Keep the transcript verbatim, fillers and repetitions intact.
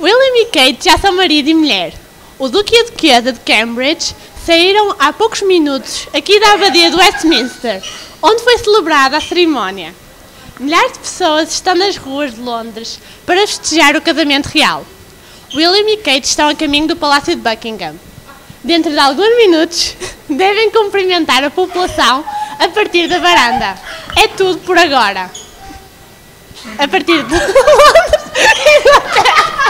William e Kate já são marido e mulher. O Duque e a Duquesa de Cambridge saíram há poucos minutos aqui da abadia de Westminster, onde foi celebrada a cerimónia. Milhares de pessoas estão nas ruas de Londres para festejar o casamento real. William e Kate estão a caminho do Palácio de Buckingham. Dentro de alguns minutos, devem cumprimentar a população a partir da varanda. É tudo por agora. A partir de Londres, Inglaterra.